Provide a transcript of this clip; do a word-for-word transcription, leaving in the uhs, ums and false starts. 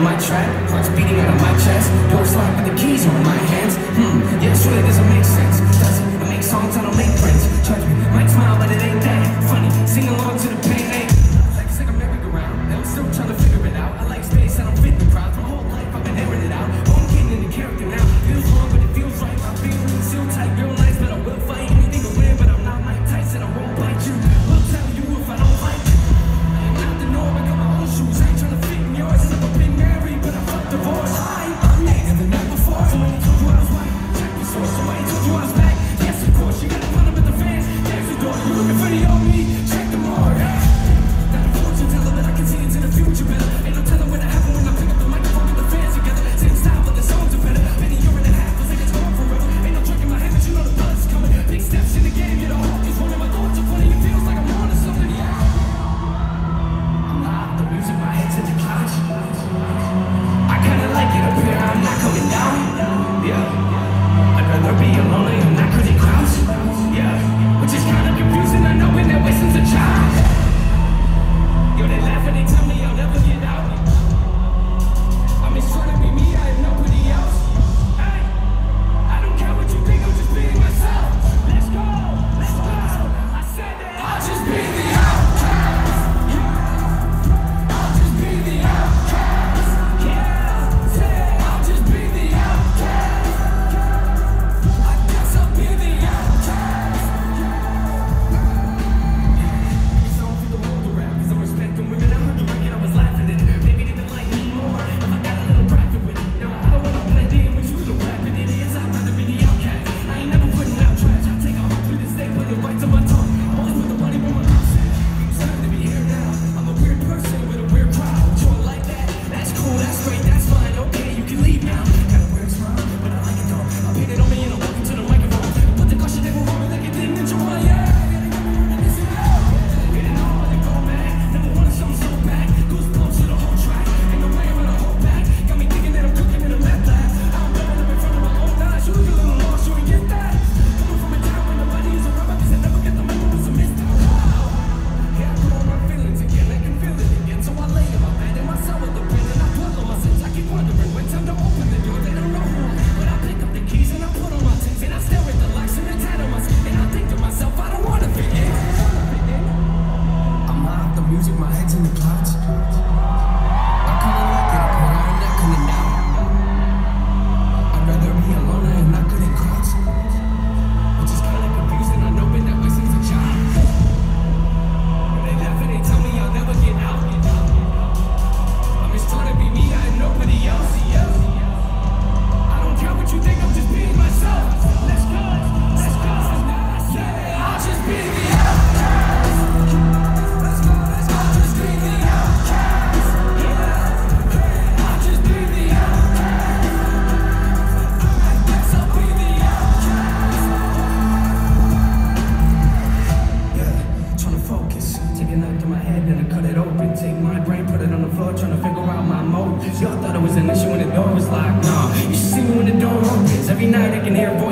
my track, heart's beating out of my chest. Doors locked with the keys on my hands. Hmm, yeah, sure that doesn't make sense. Does it? I make songs, I don't make friends. Judge me, might smile, but it ain't that funny. Sing along to the pain, ain't like it's like a merry-go-round. I'm still trying to figure it out. I like space, I don't fit the crowd. My whole life I've been airing it out. Oh, I'm getting into character now. Feels wrong, but it feels right. My feelings still tight, real nice, but I will fight anything to win. But I'm not Mike Tyson, I won't bite you. Will tell you if I don't like it. I am not the norm, I got my own shoes. I ain't trying to fit in yours. I've never been married, but I fucked divorce. I, I'm native the night before. Somebody told you I was white. Check the source. Somebody told you I was back. Yes, of course, you gotta run up at the fans. There's the door. You looking for the old me? Check the mark. Not a fortune teller, but I can see into the future better. Ain't no telling what happen when I pick up the microphone with the fans together. Same style, but the songs are better. Been a year and a half, feels like it's gone forever. Ain't no drink in my hand, but you know the blood's coming. Big steps in the game, you know. Always one of my thoughts are funny. It feels like I'm on to something, yeah. I'm loud, the music, my head's in the clouds. I kinda like it up here, I'm not coming down. Yeah, I'd rather be alone, I am not crazy crowds. Yeah, which is kinda confusing, I know when they're wasting a child. Yo, they laugh and they tell me I'll never get out. I'm just trying to be me, I am nobody else. Hey, I don't care what you think, I'm just being myself. Let's go, let's go. I said that I'll just be the outcast. Yeah, I'll just be the outcast. Yeah, say I'll just be the outcast. I guess I'll be the outcast. It's all for the world to rap, 'cause I'm respecting women. I heard the record, I was laughing at it. Maybe they would like me more if I got a little practice with it. No, I don't wanna blend in with you, little rapping idiots. I'd rather be the outcast. I ain't never putting out trash. I take a hook through this day, put it right to my tongue. Always put the money where my mouth's at. It's time to be here now. I'm a weird person with a weird crowd. You don't like that? That's cool, that's great, that's fine. Okay, you can leave now. Got a weird smile, but I like it though. I paint it on me and I'm walking to the microphone. Put the caution table on me like it didn't enjoy. Yeah, listen up. Getting all they go back. Never wanted something so bad. Goosebumps to the whole track. Ain't no way I'm gonna hold back. Got me thinking that I'm cooking in a meth lab. I'm blowing up in front of my own eyes. You look a little lost, you ain't get that. Coming from a town where nobody is around, because I never get the memo, it's a mystery. Wow. Yeah, I put all my feelings again, I can feel it again. So I lay in my bed and my cell with the pen, and I dwell on my sins. I keep wondering when time to open the door. They don't know who I am, but I pick up the keys and I put on my tints, and I stare at the lights and the tan on my skin, and I think to myself, I don't wanna fit in. I'm loud, the music, my head's in the clouds. I kinda like it up here, I'm not coming down. I'd rather be alone, I am not good at crowds. Which is kinda confusing, I know, but that way since a child. They laugh and they tell me I'll never get out. I'm just trying to be me, I am nobody else. I don't care what you think, I'm just being myself. Let's go, let's go. Yeah, I'll just be the outcast. Let's go, let's go. I'll just be the outcast. Yeah, I'll just be the outcast. I guess I'll be the outcast. Yeah, trying to focus. Take a knife to my head and I cut it open. Take my brain, put it on the floor, trying to figure out my mode. Y'all thought it was an issue when the door was locked. Nah, you should see me when the door opens. Every night I can hear voices.